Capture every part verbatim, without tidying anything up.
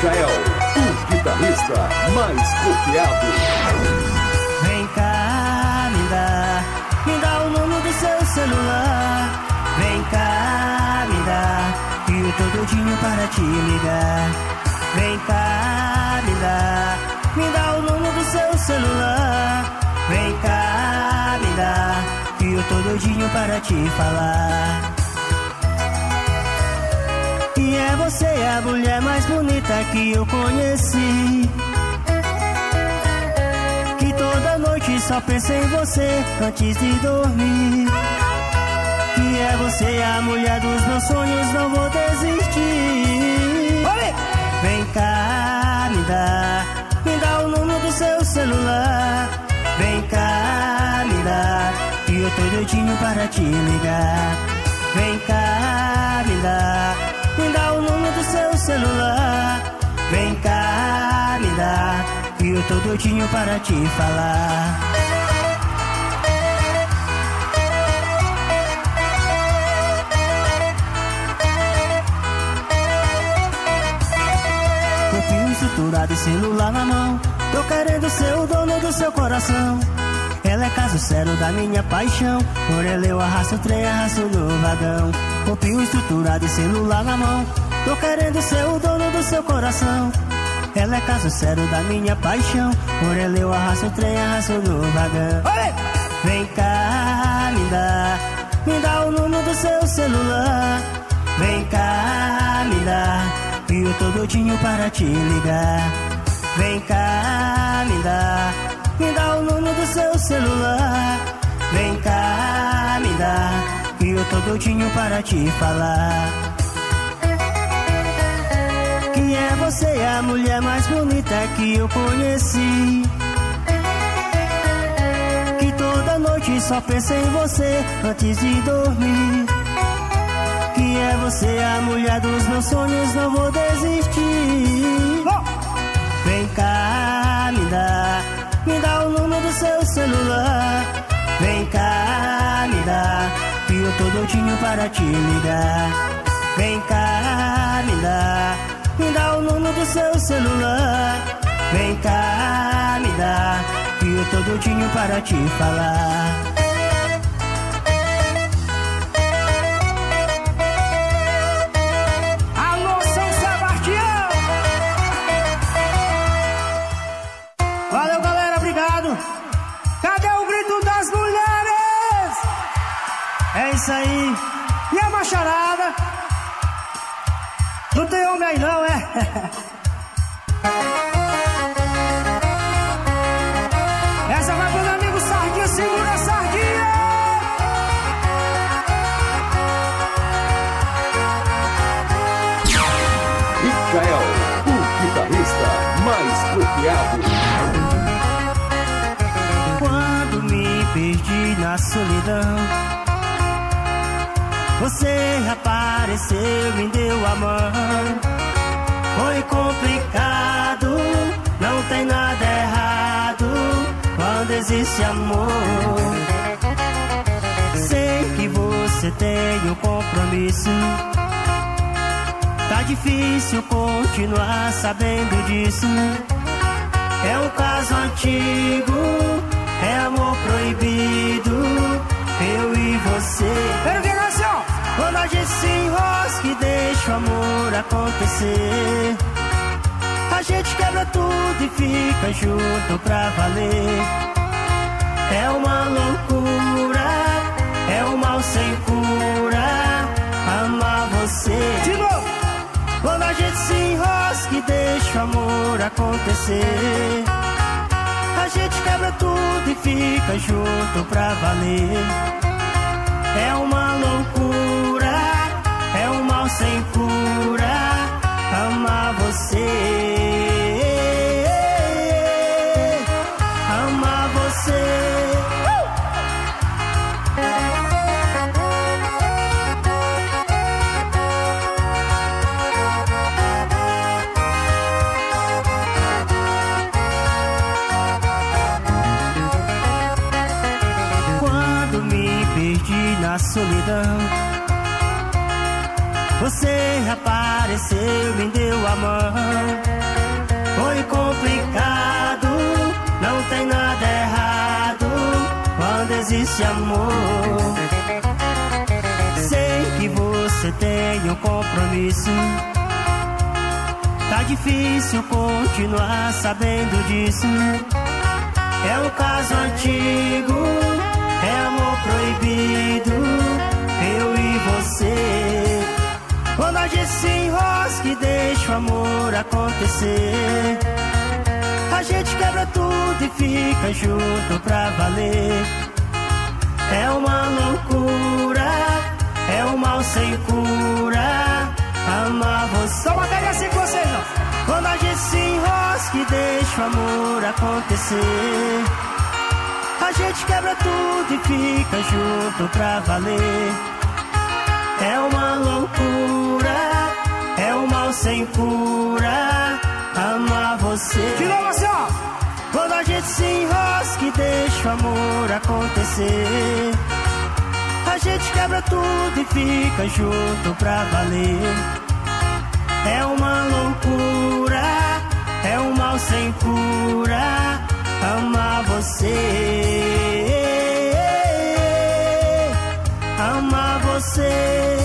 Michael, o guitarrista mais copiado. Vem cá, me dá, me dá o número do seu celular. Vem cá, me dá, e eu tô doidinho para te ligar. Vem cá, me dá, me dá o número do seu celular. Vem cá, me dá, e eu tô doidinho para te falar. E é você a mulher mais bonita que eu conheci, que toda noite só penso em você antes de dormir. E é você a mulher dos meus sonhos, não vou desistir. Olê! Vem cá, me dá, me dá o número do seu celular. Vem cá, me dá, e eu tô doidinho para te ligar. Vem cá, me dá, me dá o número do seu celular. Vem cá, me dá, e eu tô doidinho para te falar. Corpinho estruturado e celular na mão, tô querendo ser o dono do seu coração. Ela é caso sério da minha paixão, por ela eu arrasto o trem, arrasto no vagão. Corpinho estruturado e celular na mão, tô querendo ser o dono do seu coração. Ela é caso sério da minha paixão, por ela eu arrasto o trem, arrasto no vagão. Olê! Vem cá, me dá, me dá o número do seu celular. Vem cá, me dá, e eu tô doidinho para te ligar. Vem cá, me dá, me dá o número do seu celular. Vem cá, me dá, e eu tô doidinho para te falar. Que é você a mulher mais bonita que eu conheci, que toda noite só penso em você antes de dormir. Que é você a mulher dos meus sonhos, não vou desistir. Vem cá, me dá, me dá o número do seu celular. Vem cá, me dá, e eu tô doidinho para te ligar. Vem cá, me dá, me dá o número do seu celular. Vem cá, me dá, e eu tô doidinho para te falar. Alô, São Sebastião! Valeu, galera, obrigado. Cadê o grito das mulheres? É isso aí. E a macharada? Não tem homem aí não, é? Essa vai pro meu amigo Sardinha, segura a Sardinha! Michael, o guitarrista mais copiado. Quando me perdi na solidão, você apareceu, me deu a mão. Foi complicado, não tem nada errado quando existe amor. Sei que você tem um compromisso, tá difícil continuar sabendo disso. É um caso antigo, é amor proibido, eu e você. Quero ver assim, ó. Quando a gente se enrosca e deixa o amor acontecer, a gente quebra tudo e fica junto pra valer. É uma loucura, é um mal sem cura, amar você. De novo! Quando a gente se enrosca e deixa o amor acontecer, a gente quebra tudo e fica junto pra valer. É uma loucura, é um mal sem cura, amar você. Amar você. Quando me perdi na solidão, você apareceu, me deu a mão. compromisso. Tá difícil continuar sabendo disso. É um caso antigo, é amor proibido, eu e você. Quando a gente se enrosca e deixa o amor acontecer, a gente quebra tudo e fica junto pra valer. É uma loucura, é um mal sem cura, amar você. Toma pega assim com vocês, ó. Quando a gente se enrosca e deixa o amor acontecer, a gente quebra tudo e fica junto pra valer. É uma loucura, é um mal sem cura, amar você. De novo assim, ó. Quando a gente se enrosca e deixa o amor acontecer, a gente quebra tudo e fica junto pra valer. É uma loucura, é um mal sem cura, amar você, amar você.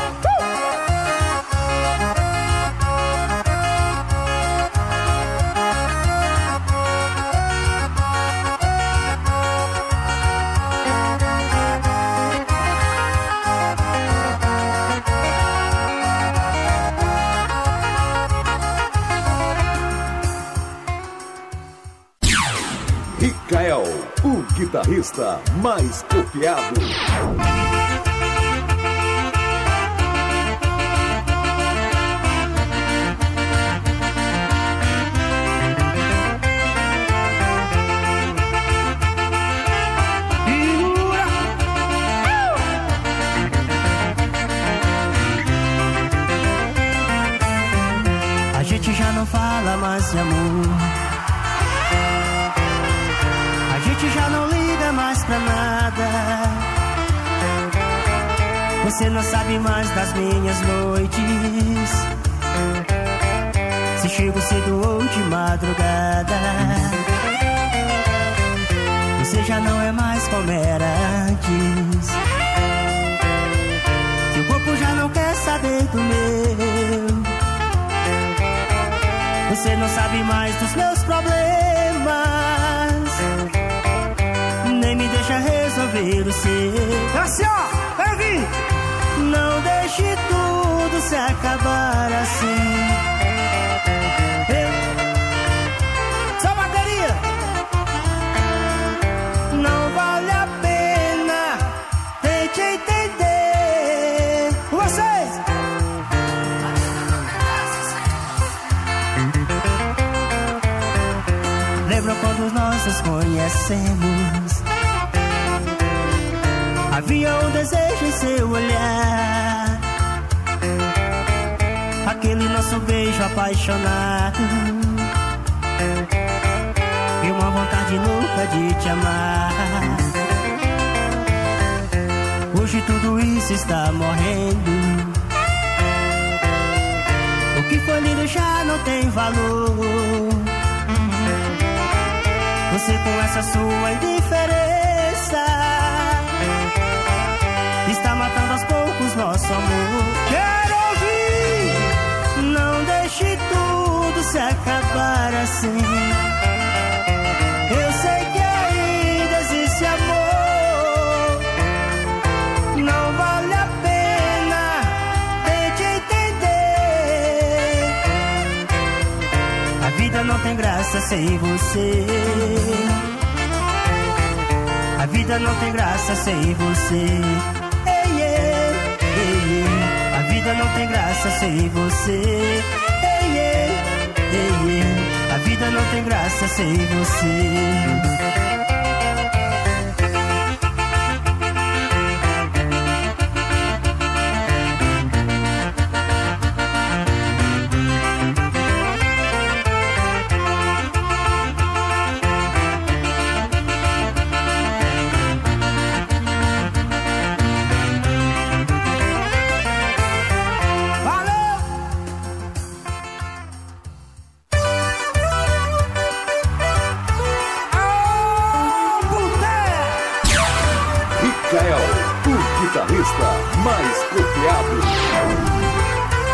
Ricael, o guitarrista mais copiado. A gente já não fala mais de amor, a gente já não liga mais pra nada. Você não sabe mais das minhas noites, se chego cedo ou de madrugada. Você já não é mais como era antes, seu corpo já não quer saber do meu. Você não sabe mais dos meus problemas, nem me deixa resolver o seu. Assim, ó, vai vir. Não deixe tudo se acabar assim. Eu... Só bateria. Não vale a pena, tente entender. Vocês. Lembra quando nós nos conhecemos? Havia um desejo em seu olhar, aquele nosso beijo apaixonado, e uma vontade louca de te amar. Hoje tudo isso está morrendo, o que foi lindo já não tem valor. Você com essa sua indiferença está matando aos poucos nosso amor. Quero ouvir. Não deixe tudo se acabar assim. Eu sei que ainda existe amor. Não vale a pena, tente entender. A vida não tem graça sem você. A vida não tem graça sem você. Ei, ei, ei, ei. A vida não tem graça sem você. Ei, ei, ei, ei. A vida não tem graça sem você. Ricael, o guitarrista mais copiado.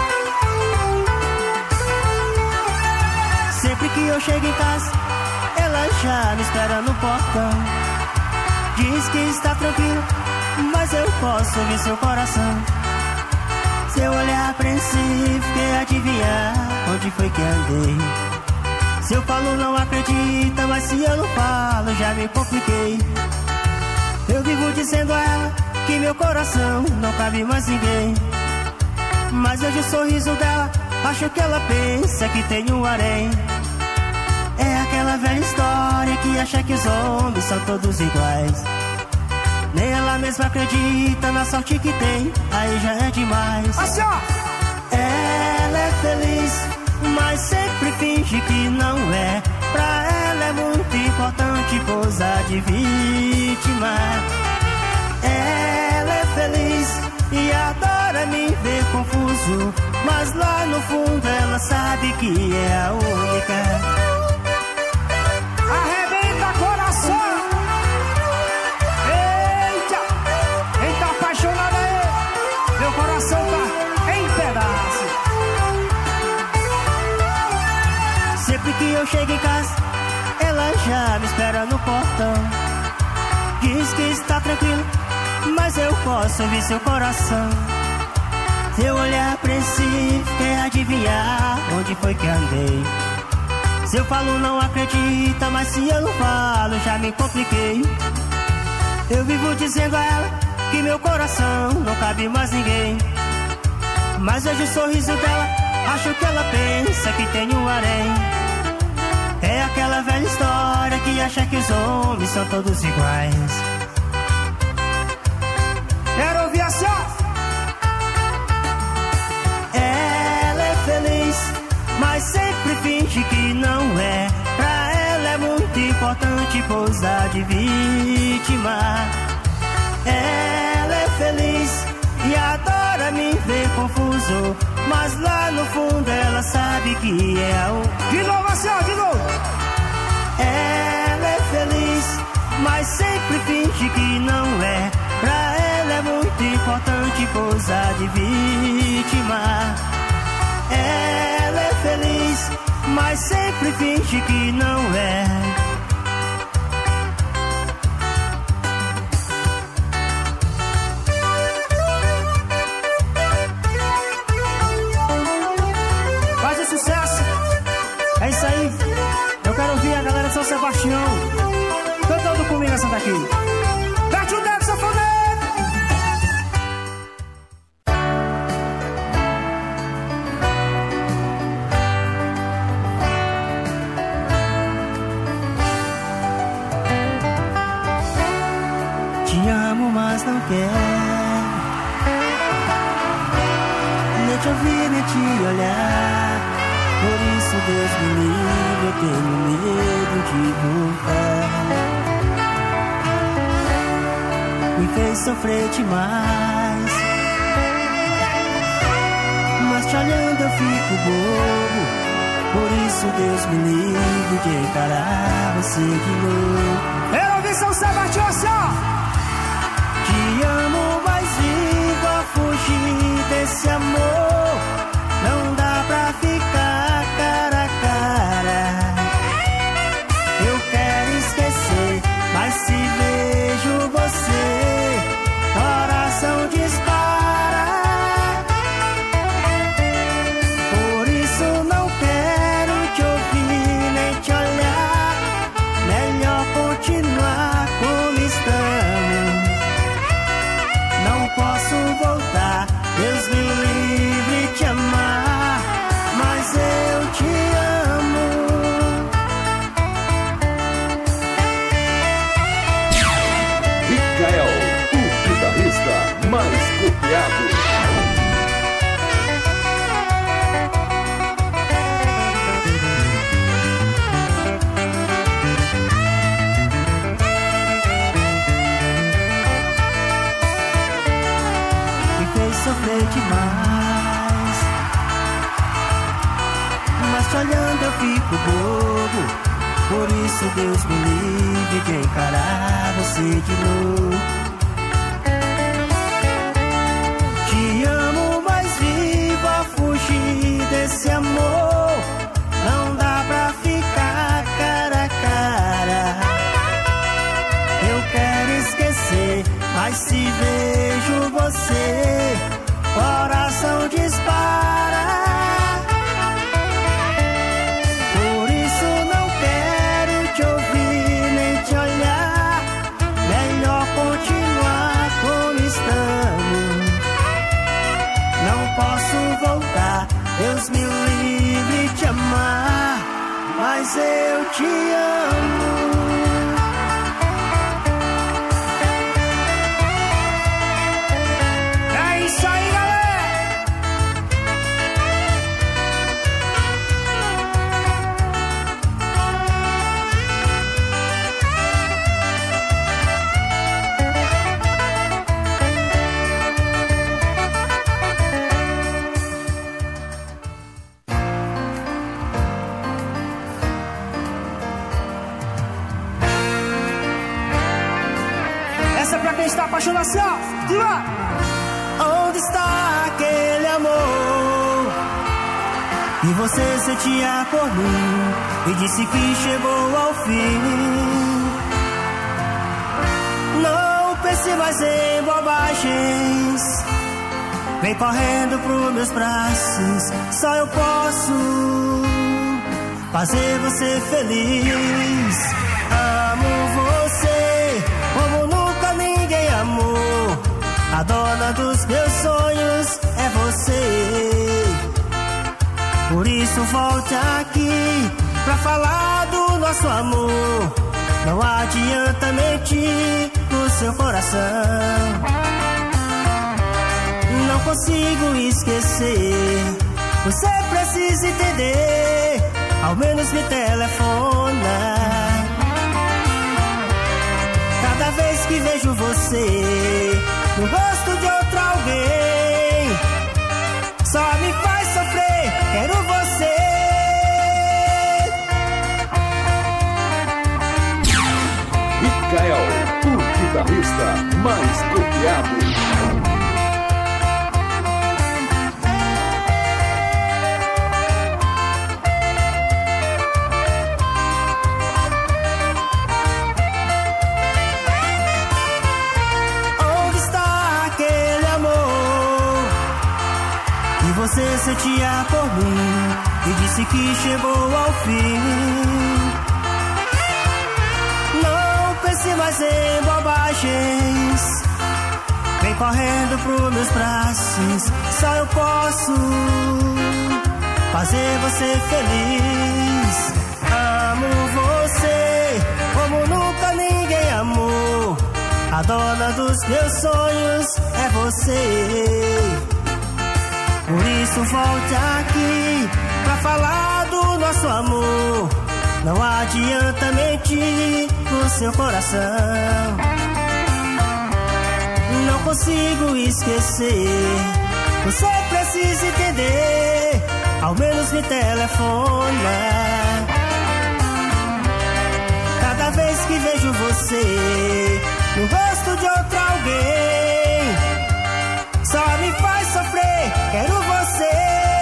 eu chego em casa, ela já me espera no portão. Diz que está tranquilo, mas eu posso ouvir seu coração. Seu olhar apreensivo quer adivinhar onde foi que andei. Se eu falo não acredita, mas se eu não falo já me compliquei. Eu vivo dizendo a ela que meu coração não cabe mais ninguém. Mas hoje o sorriso dela, acho que ela pensa que tem um harém. É aquela velha história que acha que os homens são todos iguais. Nem ela mesma acredita na sorte que tem, aí já é demais. Assim, ó. Ela é feliz, mas sempre finge que não é. Pra ela é muito importante posar de vítima. Ela é feliz e adora me ver confuso, mas lá no fundo ela sabe que é a única. Arrebenta coração. Eita, quem tá apaixonado aí? Meu coração tá em pedaços. Sempre que eu chego em casa, ela já me espera no portão. Diz que está tranquilo, mas eu posso ouvir seu coração. Seu olhar apreensivo quer adivinhar onde foi que andei. Se eu falo não acredita, mas se eu não falo já me compliquei. Eu vivo dizendo a ela que meu coração não cabe mais ninguém. Mas hoje o sorriso dela, acho que ela pensa que tem um harém. É aquela velha história que acha que os homens são todos iguais. Quero ouvir assim, ó. Ela é feliz, mas sempre finge que não é. Pra ela é muito importante posar de vítima. Ela é feliz e adora me ver confuso, mas lá no fundo ela sabe que é o... De novo assim, ó, de novo. Ela é feliz, mas sempre finge que não é. Pra ela é muito importante posar de vítima. Ela é feliz, mas sempre finge que não é. Faz o sucesso. É isso aí. Eu quero ouvir a galera de São Sebastião cantando comigo essa daqui. Mete o dedo, sanfoneiro. Te amo, mas não quero nem te ouvir, nem te olhar. Por isso, Deus me livre, eu tenho medo de voltar. Me fez sofrer demais, mas te olhando eu fico bobo. Por isso, Deus me livre de encarar você de novo. Quero ouvir São Sebastião assim, ó. Te amo, mas vivo a fugir desse amor. Não dá pra ficar cara a cara. Eu quero esquecer, mas se vejo você, coração dispara. Por isso não quero te ouvir nem te olhar. Melhor continuar como estamos. Não posso voltar, Deus me livre te amar, mas eu te amo. Micael, o guitarrista mais copiado. Sofrer demais, mas te olhando eu fico bobo. Por isso Deus me livre de encarar você de novo. Te amo, mas vivo a fugir desse amor. Não dá pra ficar você, coração dispara. Por isso não quero te ouvir nem te olhar. Melhor continuar como estamos. Não posso voltar, Deus me livre te amar, mas eu te amo. É isso aí, galera! Essa é pra quem está apaixonado assim, ó. De lá! Onde está aquele amor que você sentia por mim e disse que chegou ao fim? Não pense mais em bobagens, vem correndo pros meus braços. Só eu posso fazer você feliz. Amo você como nunca ninguém amou. A dona dos meus sonhos é você. Por isso volte aqui pra falar do nosso amor. Não adianta mentir no seu coração. Não consigo esquecer, você precisa entender. Ao menos me telefona. Cada vez que vejo você no rosto de outro alguém, só me faz sofrer, quero você. Mikael, o guitarrista mais copiado. Você sentia por mim e disse que chegou ao fim. Não pense mais em bobagens, vem correndo pros meus braços. Só eu posso fazer você feliz. Amo você como nunca ninguém amou. A dona dos meus sonhos é você. Por isso volte aqui pra falar do nosso amor. Não adianta mentir no seu coração. Não consigo esquecer, você precisa entender. Ao menos me telefona. Cada vez que vejo você no rosto de outro alguém, só me faz sofrer, quero você.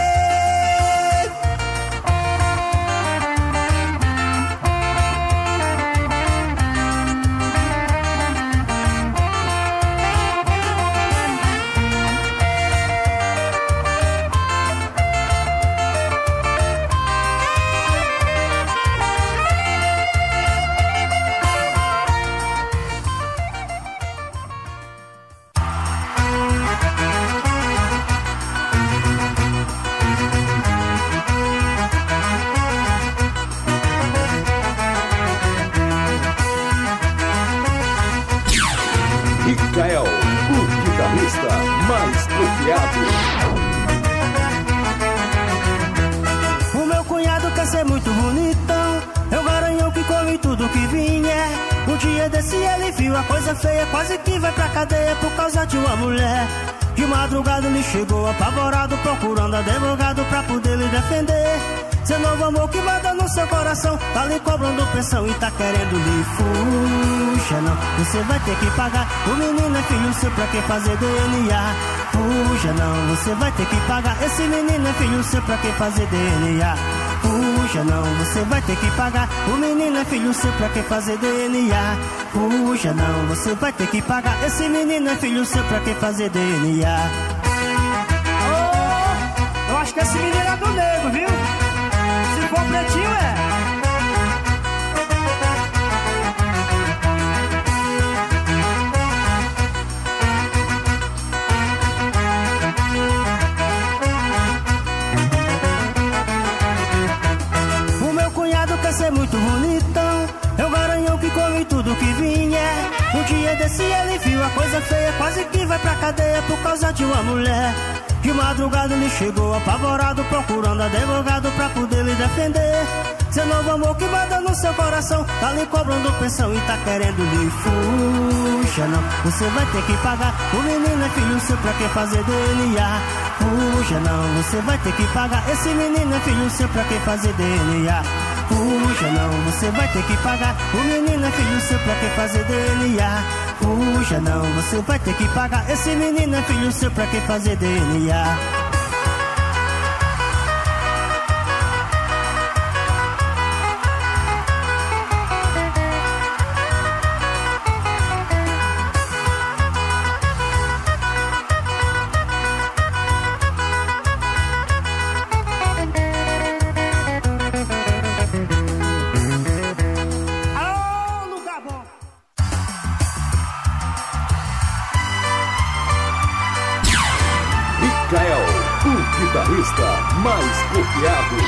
Mikael, o guitarrista mais copiado. O meu cunhado quer ser muito bonitão, é o garanhão que come tudo que vinha. Um dia desse ele viu a coisa feia, quase que vai pra cadeia por causa de uma mulher. De madrugada ele chegou apavorado, procurando advogado pra poder lhe defender. Seu novo amor que manda no seu coração tá lhe cobrando pensão e tá querendo lhe fuja não. Você vai ter que pagar, o menino é filho seu, pra que fazer D N A? Fuja não, você vai ter que pagar, esse menino é filho seu, pra que fazer D N A? Fuja Fuja não, você vai ter que pagar. O menino é filho seu, pra que fazer D N A? Fuja não, você vai ter que pagar. Esse menino é filho seu, pra que fazer D N A? Oh, eu acho que esse menino é do nego, viu? Se for pretinho, é. É muito bonitão, é o garanhão que come tudo que vinha. Um dia desse ele viu a coisa feia, quase que vai pra cadeia por causa de uma mulher. De madrugada ele chegou apavorado, procurando advogado pra poder lhe defender. Seu novo amor que manda no seu coração, tá lhe cobrando pensão e tá querendo lhe fuja não, você vai ter que pagar. O menino é filho seu, pra que fazer D N A? Fuja não, você vai ter que pagar. Esse menino é filho seu, pra que fazer D N A? Fuja não, você vai ter que pagar. O menino é filho seu, pra que fazer D N A? Fuja não, você vai ter que pagar. Esse menino é filho seu, pra que fazer D N A? Guitarrista mais copiado.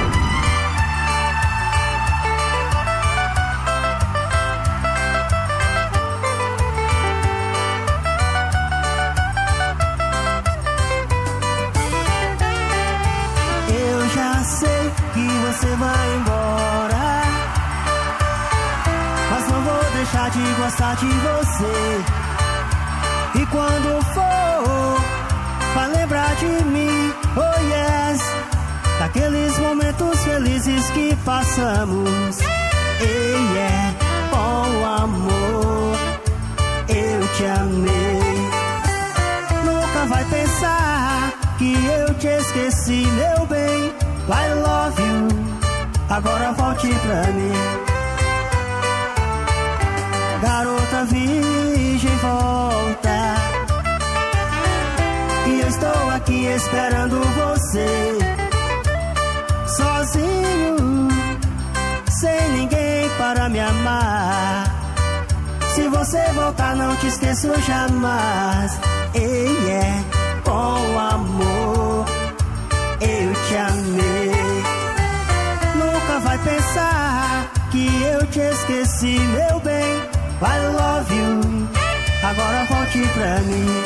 Eu já sei que você vai embora, mas não vou deixar de gostar de você. E quando for, vai lembrar de mim, oh yes, daqueles momentos felizes que passamos. Ei, yeah, com amor, eu te amei. Nunca vai pensar que eu te esqueci, meu bem. I love you, agora volte pra mim. Garota virgem, volta, e eu estou aqui esperando você, sozinho, sem ninguém para me amar. Se você voltar, não te esqueço jamais. Ei, yeah, com amor, eu te amei. Nunca vai pensar que eu te esqueci, meu bem. I love you, agora volte pra mim.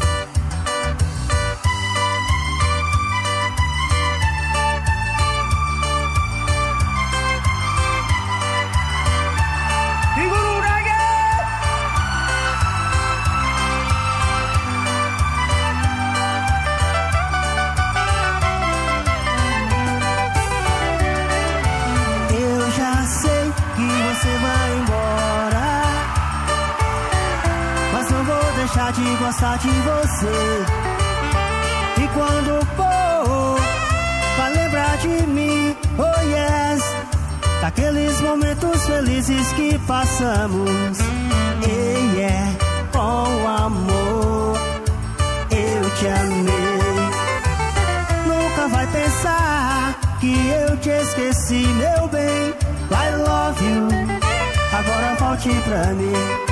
Deixar de gostar de você. E quando for, vai lembrar de mim, oh yes, daqueles momentos felizes que passamos. Ei, yeah, com amor, eu te amei. Nunca vai pensar que eu te esqueci, meu bem. I love you, agora volte pra mim.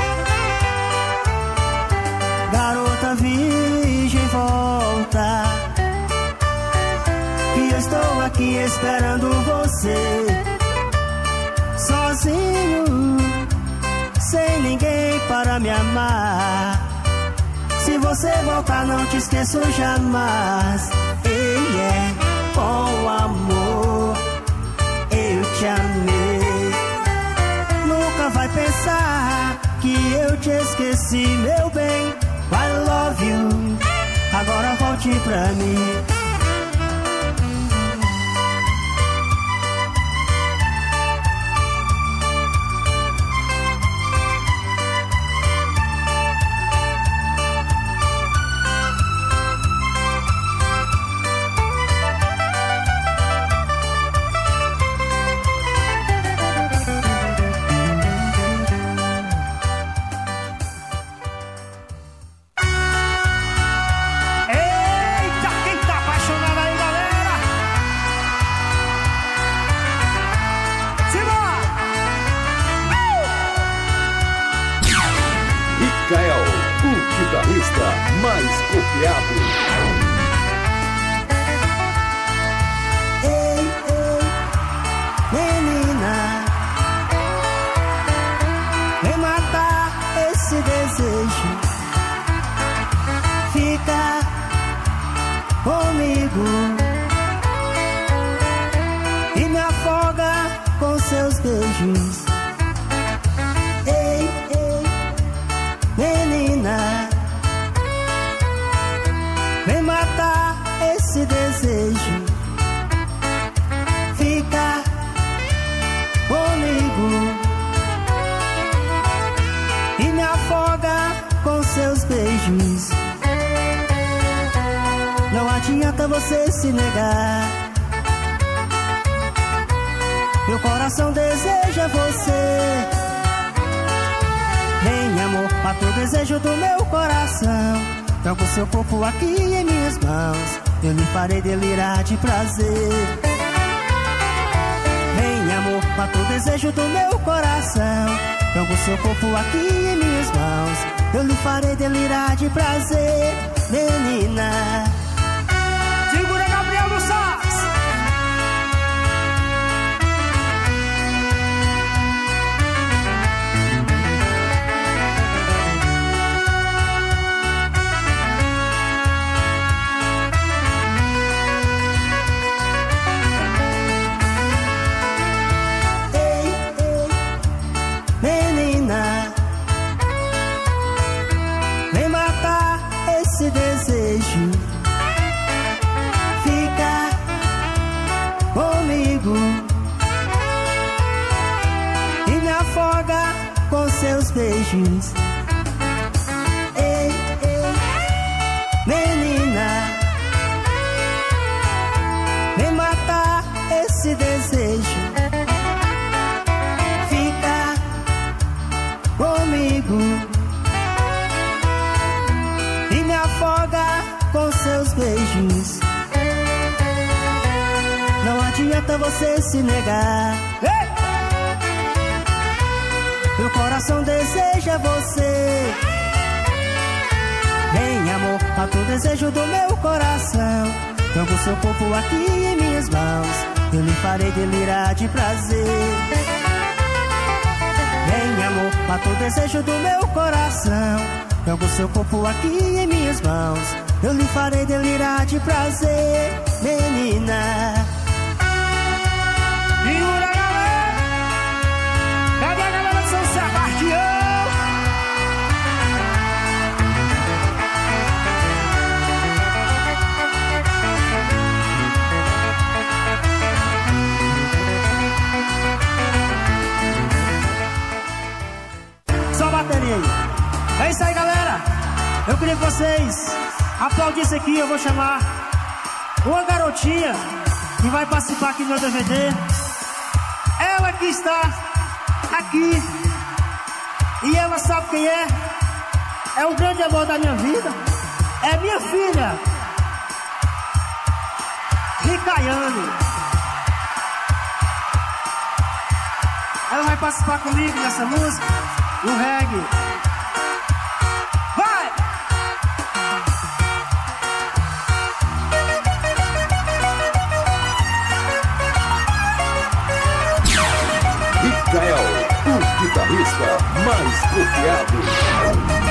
Garota virgem, volta, que eu estou aqui esperando você, sozinho, sem ninguém para me amar. Se você voltar, não te esqueço jamais. Ei, yeah, com amor, eu te amei. Nunca vai pensar que eu te esqueci, meu bem. I love you, agora volte pra mim. copiado. Ei, ei, menina, vem matar esse desejo. Fica comigo e me afoga com seus beijos. Ei, ei, menina, vem matar esse desejo. Fica comigo e me afoga com seus beijos. Não adianta você se negar, meu coração deseja você. Vem, amor, mata o desejo do meu coração. Joga o seu corpo aqui em minhas mãos, eu lhe farei delirar de prazer. Vem, amor, mata o desejo do meu coração. Joga o seu corpo aqui em minhas mãos, eu lhe farei delirar de prazer, menina. Segura, Gabriel do Sax. Menina, vem matar esse desejo. Fica comigo e me afoga com seus beijos. Ei, ei, menina, vem matar esse desejo. Comigo e me afoga com seus beijos. Não adianta você se negar, ei! Meu coração deseja você. Vem, amor, mata o desejo do meu coração. Joga o seu corpo aqui em minhas mãos, eu lhe farei delirar de prazer. Vem, amor, mata o desejo do meu coração. Joga o seu corpo aqui em minhas mãos, eu lhe farei delirar de prazer, menina. Segura, galera. Cadê a galera de São Sebastião? Só bateria aí. É isso aí, galera. Eu queria que vocês aplaudissem aqui. Eu vou chamar uma garotinha que vai participar aqui do meu D V D. Ela que está aqui e ela sabe quem é. É o grande amor da minha vida. É minha filha, Ricaiane. Ela vai participar comigo nessa música, no reggae. Vai! Ricael, o guitarrista mais copiado.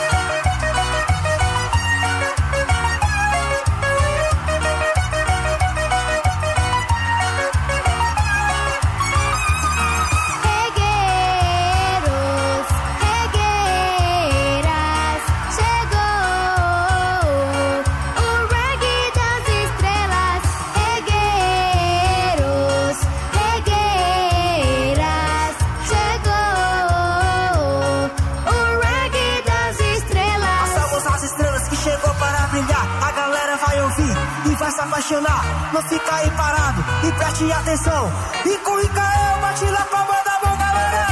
Se apaixonar, não fica aí parado e preste atenção. E com o Ricael, bate lá pra banda, mão, galera!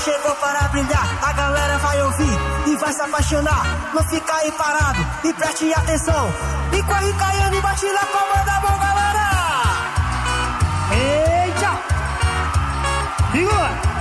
chegou para brilhar, a galera vai ouvir e vai se apaixonar. Não fica aí parado e preste atenção. E corre caindo e bate na palma da mão, galera. Eita! Segura!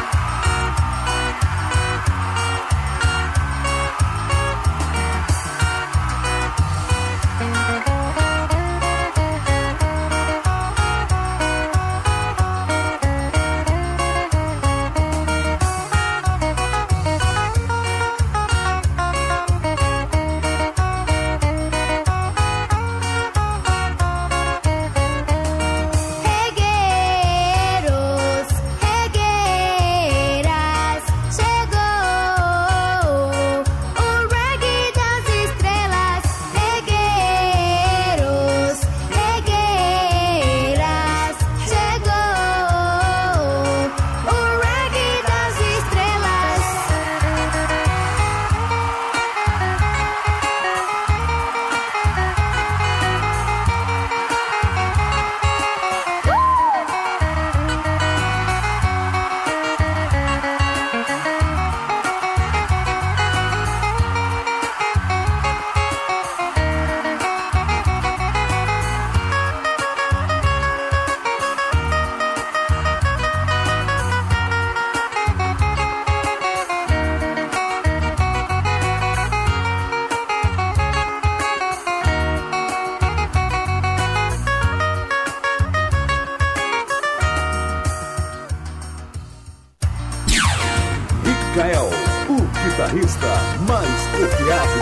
Mikael, o guitarrista mais confiável.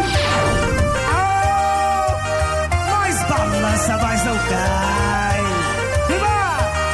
Oh, mais balança, mas não cai. Viva!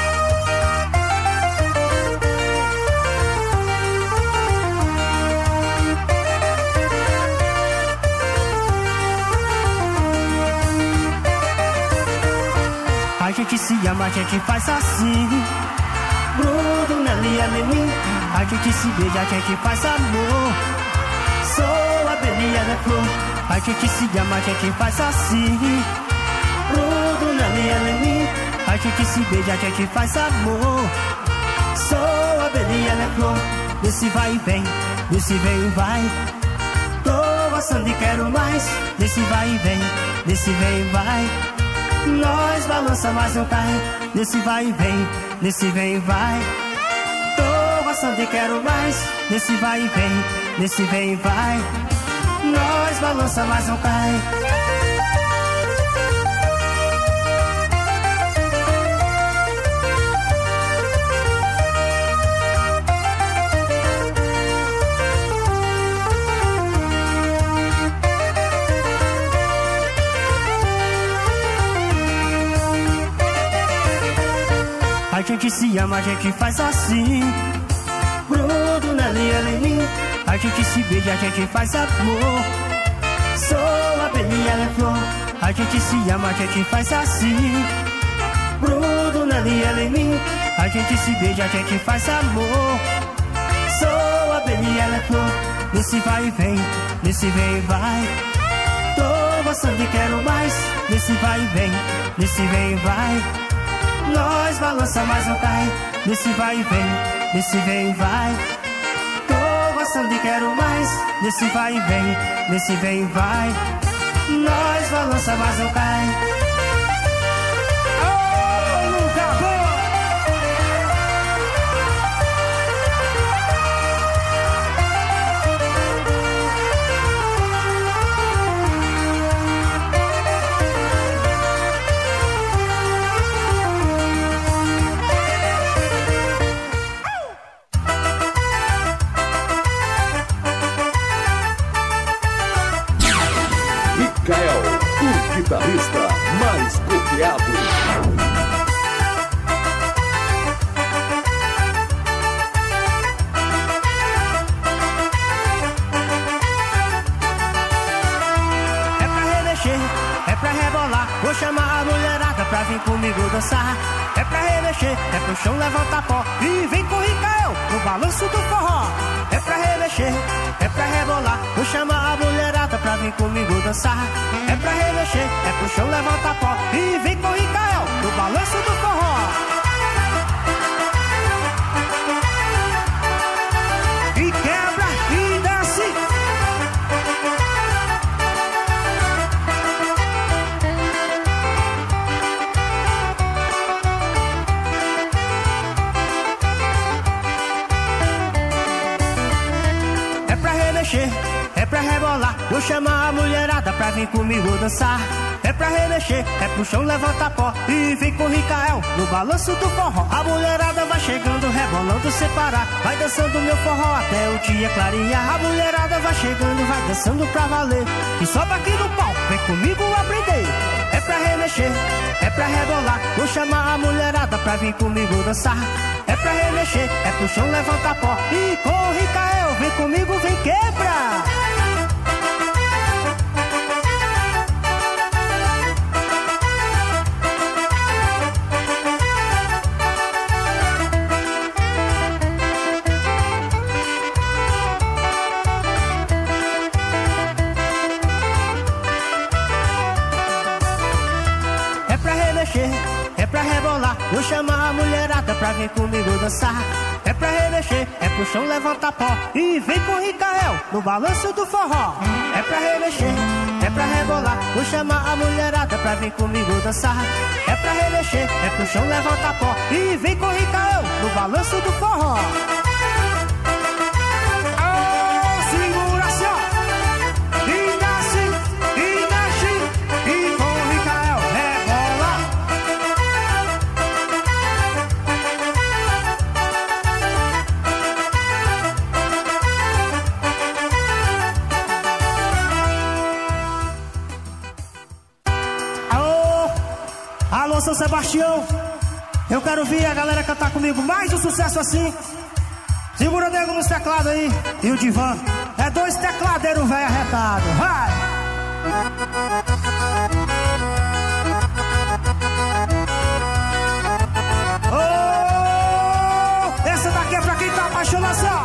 A gente se ama, a gente faz assim. Grudo nela e ela em mim. A gente se beija, a gente faz amor. Sou a abelha da flor. A gente se ama, a gente faz assim. Grudo nela e ela em mim. A gente se beija, a gente faz amor. Sou a abelha da flor. Nesse vai e vem, nesse vem e vai. Tô gostando e quero mais. Nesse vai e vem, nesse vem e vai. Nós balança, mas não cai. Nesse vai e vem, nesse vem e vai. Tô gostando e quero mais. Nesse vai e vem, nesse vem e vai. Nós balança, mas não cai. A gente se ama, a gente faz assim. Grudo nela e ela em mim. A gente se beija, a gente faz amor. Sou a abelha e ela é flor. A gente se ama, a gente faz assim. Grudo nela e ela em mim. A gente se beija, a gente faz amor. Sou a abelha e ela é flor. Nesse vai e vem, nesse vem e vai. Tô gostando e quero mais. Nesse vai e vem, nesse vem e vai. Nós balança, mas não cai. Nesse vai e vem, nesse vem e vai. Tô gostando e quero mais. Nesse vai e vem, nesse vem e vai. Nós balança, mas não cai. Oh, lugar bom! Mikael, o guitarrista mais copiado. É pra remexer, é pra rebolar. Vou chamar a mulherada pra vir comigo dançar. É pra remexer, é pro chão levantar pó. E vem com o Mikael no balanço do forró. É pra remexer, é pra rebolar. Vou chamar a mulherada pra vir comigo dançar. É pra remexer, é pro chão levantar pó. E vem com o Mikael no balanço do forró. remexer, é pra rebolar. Vou chamar a mulherada pra vir comigo dançar. É pra remexer, é pro chão levantar pó. E vem com o Ricael no balanço do forró. A mulherada vai chegando, rebolando sem parar. Vai dançando meu forró até o dia clarear. A mulherada vai chegando, vai dançando pra valer. E sobe aqui no pau, vem comigo aprender. É pra remexer, é pra rebolar. Vou chamar a mulherada pra vir comigo dançar. É pra remexer, é pro chão levantar pó. E com o Ricael, vem comigo, vem quebra. É pra rebolar, vou chamar a mulherada pra vir comigo dançar. É pra remexer, é pro chão levantar pó. E vem com o Ricael no balanço do forró. É pra remexer, é pra rebolar, vou chamar a mulherada pra vir comigo dançar. É pra remexer, é pro chão levantar pó. E vem com o Ricael no balanço do forró. São Sebastião, eu quero ver a galera cantar comigo mais um sucesso assim. Segura o nego nos teclados aí. E o Divan é dois tecladeiros velho arretado. Vai! Oh, essa daqui é pra quem tá apaixonado só.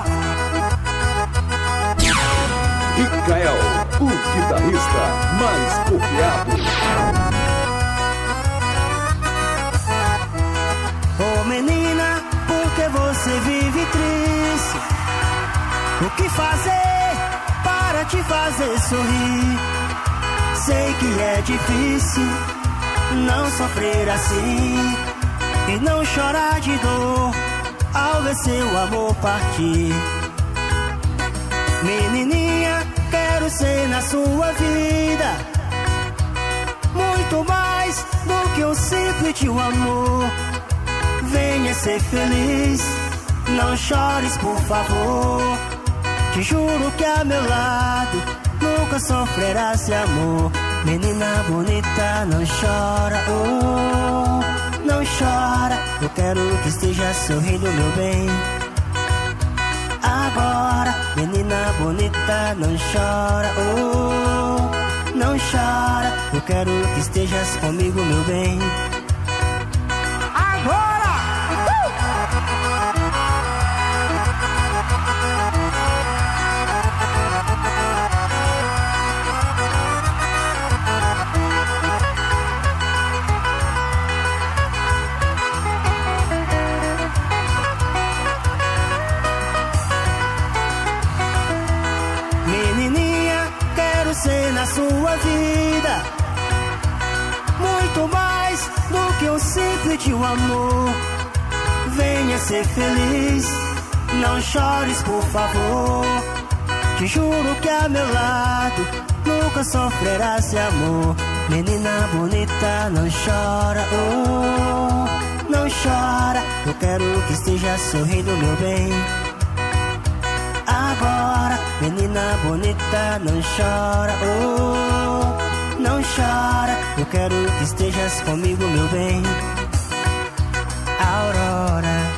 Ricael, o guitarrista mais copiado. Ô oh, menina, por que você vive triste? O que fazer para te fazer sorrir? Sei que é difícil não sofrer assim e não chorar de dor ao ver seu amor partir. Menininha, quero ser na sua vida muito mais do que um simples de um amor. Venha ser feliz, não chores por favor. Te juro que a meu lado nunca sofrerás de amor. Menina bonita, não chora, oh, não chora. Eu quero que esteja sorrindo, meu bem. Agora, menina bonita, não chora, oh, não chora. Eu quero que estejas comigo, meu bem. Na sua vida muito mais do que um simples de um amor. Venha ser feliz, não chores por favor. Te juro que a meu lado nunca sofrerás de amor. Menina bonita, não chora, oh, não chora. Eu quero que esteja sorrindo, meu bem. Agora, menina bonita, não chora, oh, não chora. Eu quero que estejas comigo, meu bem. Aurora.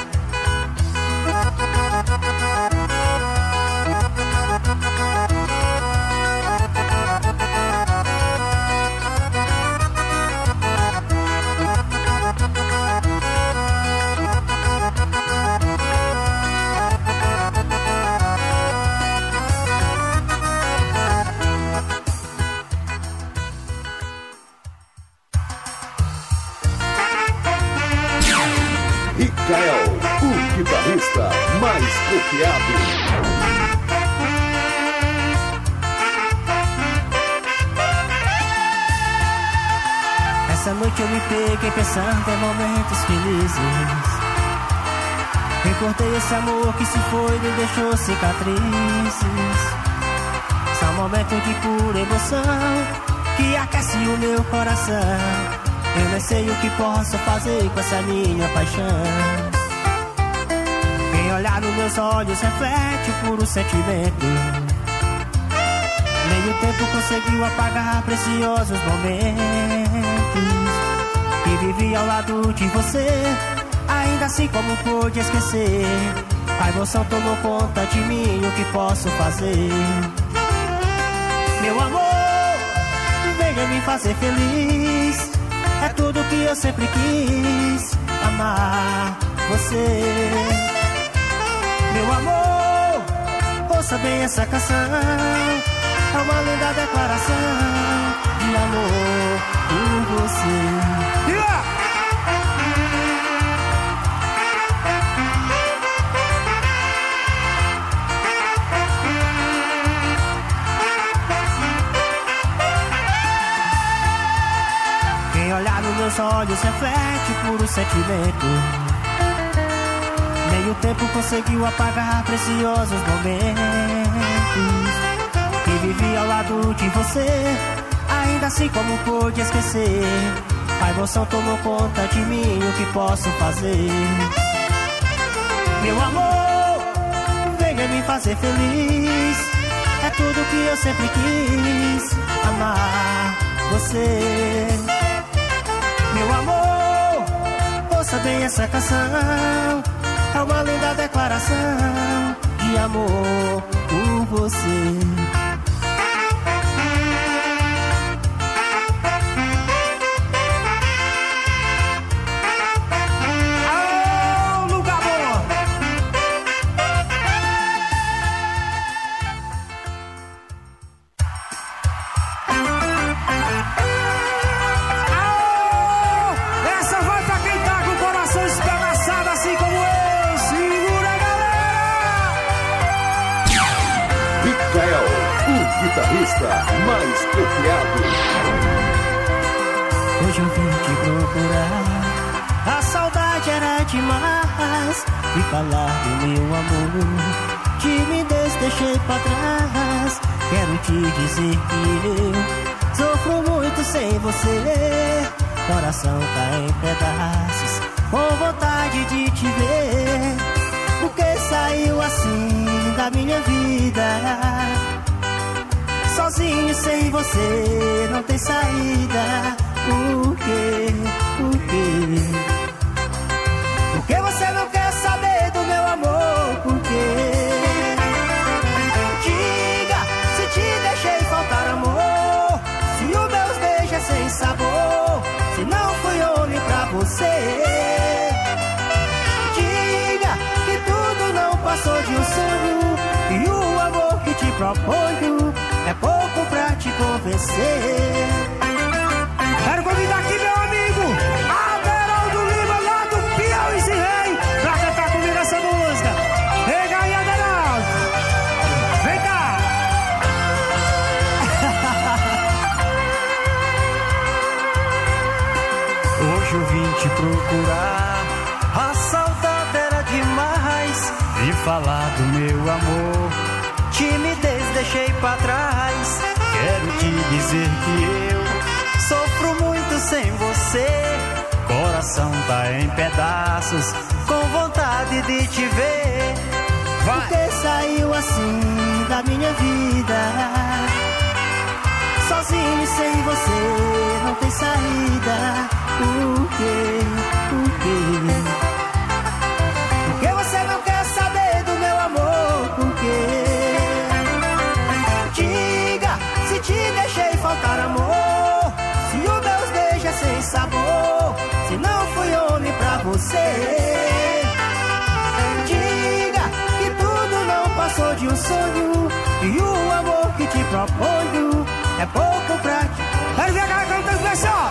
Ricael, o guitarrista mais copiado. Essa noite eu me peguei pensando em momentos felizes. Recordei esse amor que se foi e deixou cicatrizes. São momentos de pura emoção que aquece o meu coração. Eu nem sei o que posso fazer com essa minha paixão. Quem olhar nos meus olhos reflete o puro sentimento. Nem o tempo conseguiu apagar preciosos momentos que vivi ao lado de você. Ainda assim como pude esquecer, a emoção tomou conta de mim. O que posso fazer? Meu amor, venha me fazer feliz. É tudo que eu sempre quis, amar você. Meu amor, ouça bem essa canção. É uma linda declaração de amor por você. Yeah! Quem olhar nos meus olhos reflete puro sentimento. Nem o tempo conseguiu apagar preciosos momentos que vivi ao lado de você. Ainda assim como pude esquecer, a emoção tomou conta de mim. O que posso fazer? Meu amor, venha me fazer feliz. É tudo que eu sempre quis, amar você. Meu amor, ouça bem essa canção. É uma linda declaração de amor por você. Alô, lugar bom! Essa vai pra quem tá com o coração espedaçado assim como eu. Segura, galera! Micael, o guitarrista mais copiado. Hoje eu vim te procurar. A saudade era demais. E falar do meu amor. Timidez deixei pra trás. Quero te dizer que eu sofro muito sem você. Coração tá em pedaços, com vontade de te ver. Porque saiu assim da minha vida. Sozinho sem você não tem saída. Por quê? Por quê? Por que você não quer saber do meu amor? Por quê? Diga se te deixei faltar amor. Se o meus beijos é sem sabor. Se não fui homem pra você. Diga que tudo não passou de um sonho. E o amor que te proponho é pouco pra te convencer. Quero convidar aqui meu amigo Aderaldo Lima, lá do Piauí Sem Rei, pra cantar comigo essa música. Pega aí, Aderaldo. Vem cá. Hoje eu vim te procurar. A saudade era demais. E falar do meu amor. Timidez deixei pra trás. Quero te dizer que eu sofro muito sem você. Coração tá em pedaços, com vontade de te ver. Vai. Porque saiu assim da minha vida. Sozinho sem você não tem saída. Por quê? Por quê? Porque você não quer saber do meu amor? Por quê? Diga se te deixei faltar amor. Se o meus beijos é sem sabor. Se não fui homem pra você. Diga que tudo não passou de um sonho. E o amor que te proponho é pouco pra ti. Quero ver a galera cantando assim, ó.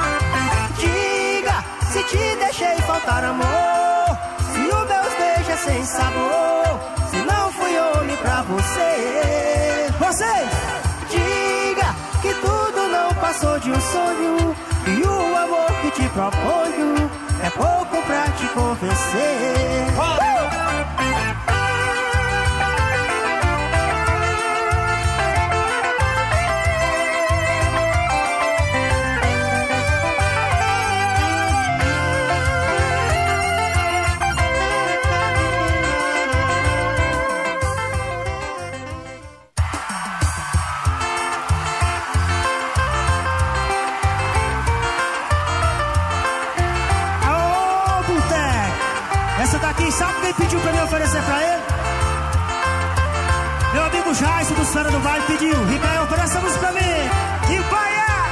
Diga se te deixei faltar amor. Se o meus beijos é sem sabor. Se não fui homem pra você. Vocês! Diga que tudo não passou de um sonho. E o amor que te proponho é pouco pra te convencer. oferecer pra ele. Meu amigo Jaiso do Sara do Vale pediu: Ricael, oferece a música pra mim. E vai!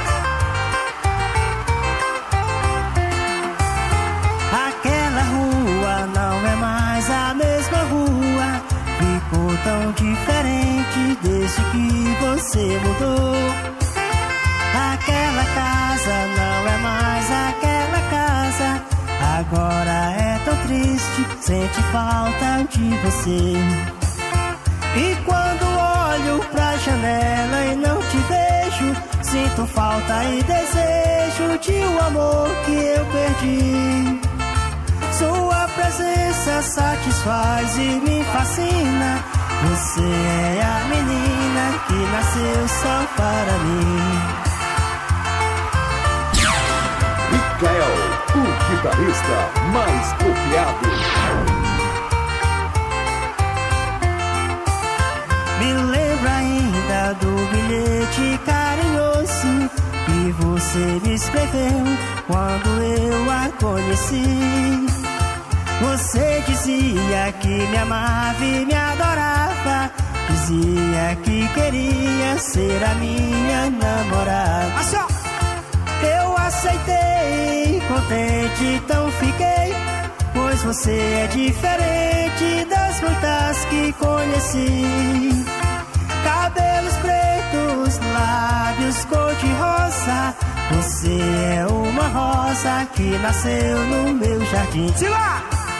Aquela rua não é mais a mesma rua. Ficou tão diferente desde que você mudou. Aquela casa não é mais aquela casa. Agora é tão triste, sente falta de você. E quando olho pra janela e não te vejo, sinto falta e desejo de um amor que eu perdi. Sua presença satisfaz e me fascina. Você é a menina que nasceu só para mim. Ricael, o guitarrista mais copiado. Me lembro ainda do bilhete carinhoso que você me escreveu quando eu a conheci. Você dizia que me amava e me adorava, dizia que queria ser a minha namorada. Eu aceitei, contente, então fiquei, pois você é diferente das muitas que conheci. Cabelos pretos, lábios cor-de-rosa, você é uma rosa que nasceu no meu jardim. Siga!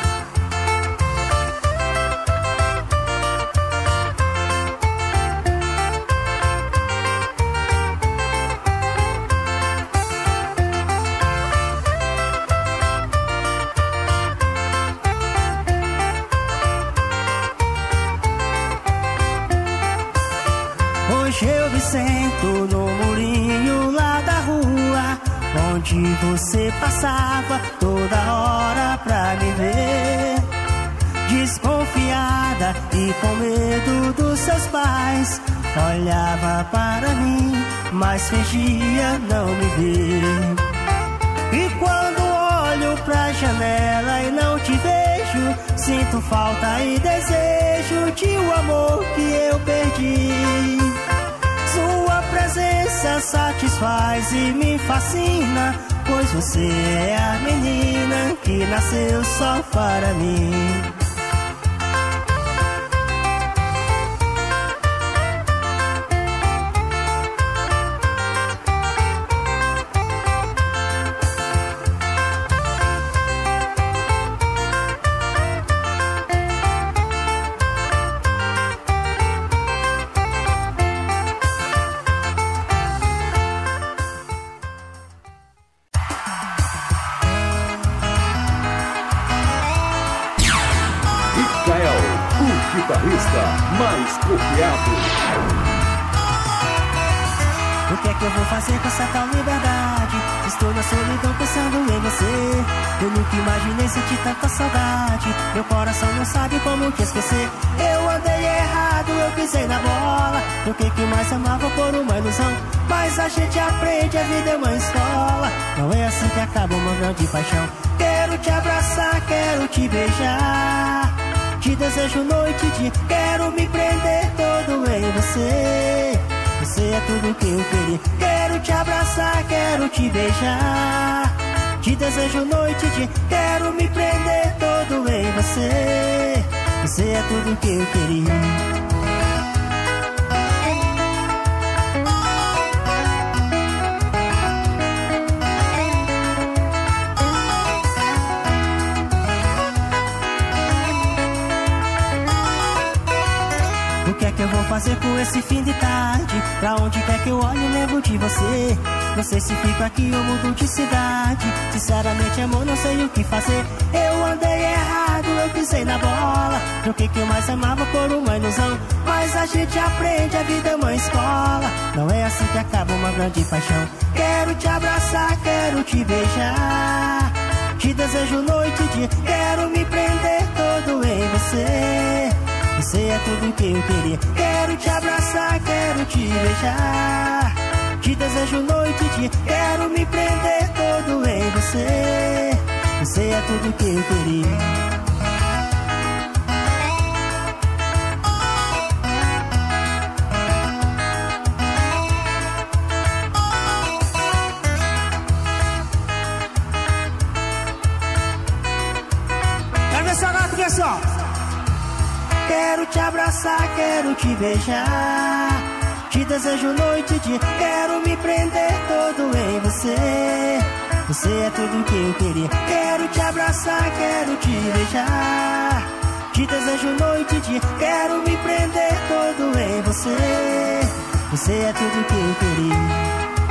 Hoje eu me sento no murinho lá da rua, onde você passava toda hora pra me ver. Desconfiada e com medo dos seus pais, olhava para mim, mas fingia não me ver. E quando olho pra janela e não te vejo, sinto falta e desejo de um amor que eu perdi. Sua presença satisfaz e me fascina, pois você é a menina que nasceu só para mim. Guitarrista mais copiado. O que é que eu vou fazer com essa tal liberdade? Estou na solidão pensando em você. Eu nunca imaginei sentir tanta saudade. Meu coração não sabe como te esquecer. Eu andei errado, eu pisei na bola. O que que mais amava por uma ilusão? Mas a gente aprende, a vida é uma escola. Não é assim que acaba uma grande paixão. Quero te abraçar, quero te beijar. Te desejo noite e dia, quero me prender todo em você. Você é tudo que eu queria. Quero te abraçar, quero te beijar. Te desejo noite e dia, quero me prender todo em você. Você é tudo que eu queria. O que é que eu vou fazer com esse fim de tarde? Pra onde quer que eu olhe, lembro de você. Não sei se fico aqui ou mudo de cidade. Sinceramente, amor, não sei o que fazer. Eu andei errado, eu pisei na bola. O que que eu mais amava por uma ilusão? Mas a gente aprende, a vida é uma escola. Não é assim que acaba uma grande paixão. Quero te abraçar, quero te beijar. Te desejo noite e dia, quero me prender todo em você. Você é tudo que eu queria. Quero te abraçar, quero te beijar. Te desejo noite e dia, quero me prender todo em você. Você é tudo que eu queria. Quero te abraçar, quero te beijar. Te desejo noite e dia, quero me prender todo em você. Você é tudo que eu queria. Quero te abraçar, quero te beijar. Te desejo noite e dia, quero me prender todo em você. Você é tudo que eu queria.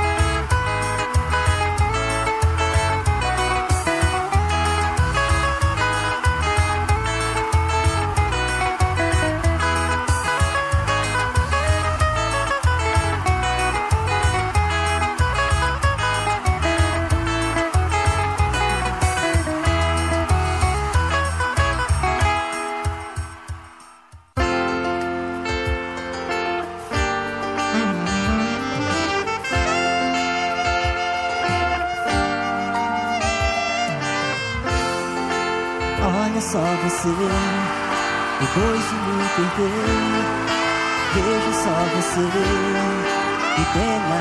Só você, depois de me perder, vejo só você, que pena.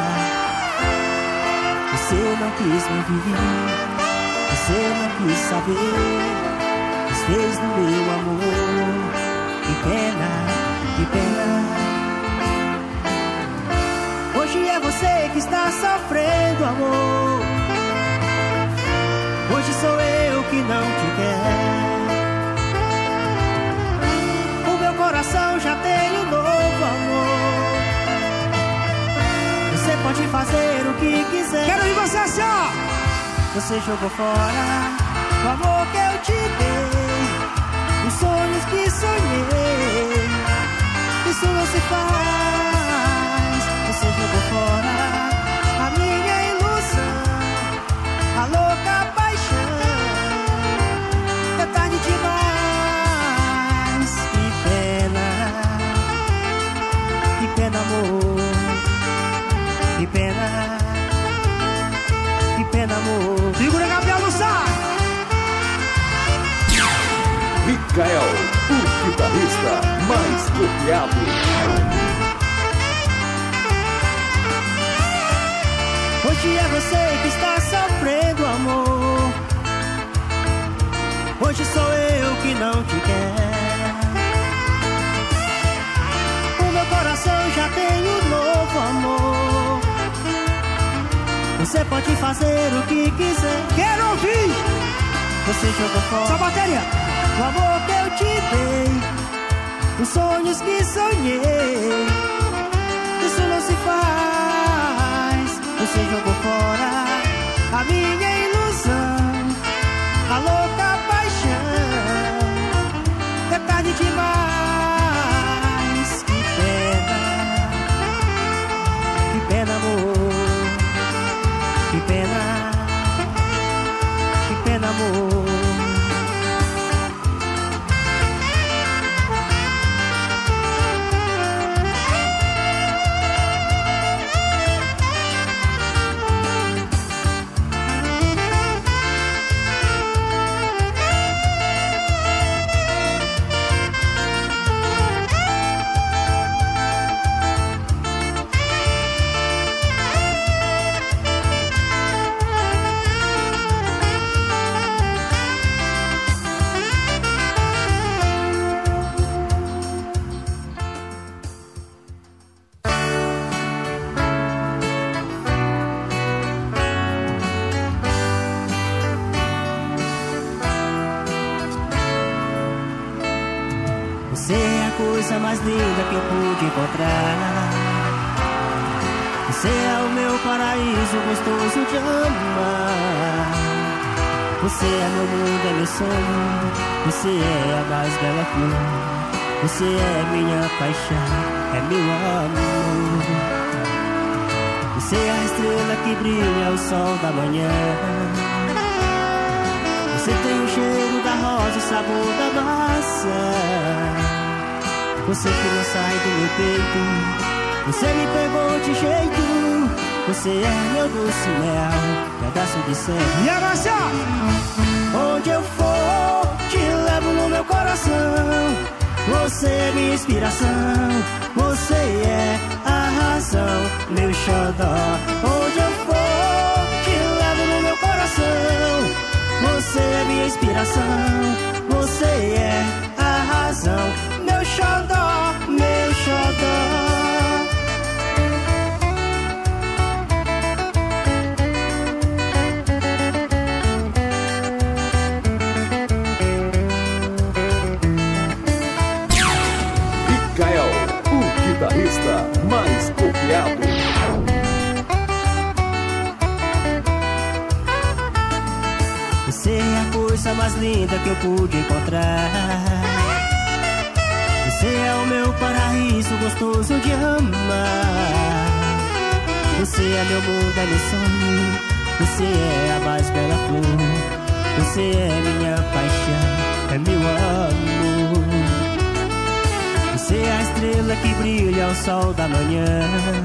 Você não quis me ouvir, você não quis saber, desfez do meu amor, que pena, que pena. Hoje é você que está sofrendo, amor. Hoje sou eu que não te quero. Coração já tem um novo amor. Você pode fazer o que quiser. Quero ir você assim, ó. Você jogou fora o amor que eu te dei, os sonhos que sonhei. Isso não se faz. Você jogou fora a minha ilusão, a louca paixão. É tarde demais. Que pena, amor, que pena, que pena, amor. Segura, Gabriel Lussar. Micael, o guitarrista mais copiado. Hoje é você que está sofrendo, amor. Hoje sou eu que não te quero. Meu coração já tem um novo amor. Você pode fazer o que quiser. Quero ouvir. Você jogou fora só bateria. O amor que eu te dei, os sonhos que sonhei. Isso não se faz. Você jogou fora a minha ilusão, a louca paixão. É tarde demais. Que pena, amor, que pena, que pena, amor. Você é a coisa mais linda que eu pude encontrar. Você é o meu paraíso gostoso de amar. Você é meu mundo, é meu sonho. Você é a mais bela flor. Você é minha paixão, é meu amor. Você é a estrela que brilha ao sol da manhã. Você tem o cheiro da rosa, o sabor da maçã. Você que não sai do meu peito, você me pegou de jeito. Você é meu doce mel, pedaço de céu. E a Márcia? Onde eu for, te levo no meu coração. Você é minha inspiração, você é a razão, meu xodó. Onde eu for, te levo no meu coração. Você é minha inspiração, você é a razão, meu xodó. guitarrista mais copiado. Você é a coisa mais linda que eu pude encontrar. Você é o meu paraíso gostoso de amar. Você é meu mundo, é meu sonho. Você é a mais bela flor. Você é minha paixão, é meu amor. Você é a estrela que brilha ao sol da manhã.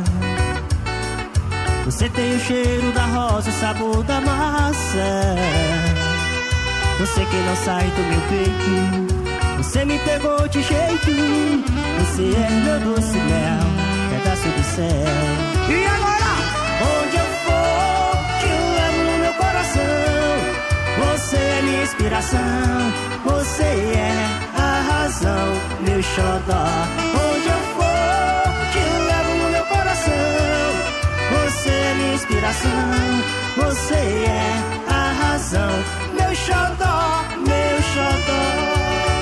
Você tem o cheiro da rosa, o sabor da maçã. Você que não sai do meu peito, você me pegou de jeito. Você é meu doce mel, pedaço do céu. E agora? Onde eu for, te levo no meu coração. Você é minha inspiração, você é a razão, meu xodó. Onde eu for, te levo no meu coração. Você é minha inspiração, você é a razão, meu xodó, meu xodó.